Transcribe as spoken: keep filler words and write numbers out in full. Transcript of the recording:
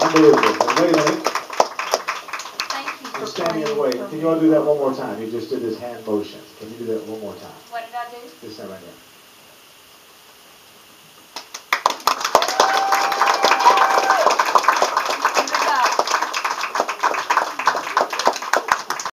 Unbelievable. And wait a minute. Thank you for You're standing in the way. playing for Can me. you all do that one more time? You just did this hand motion. Can you do that one more time? What did I do? Just stand right there.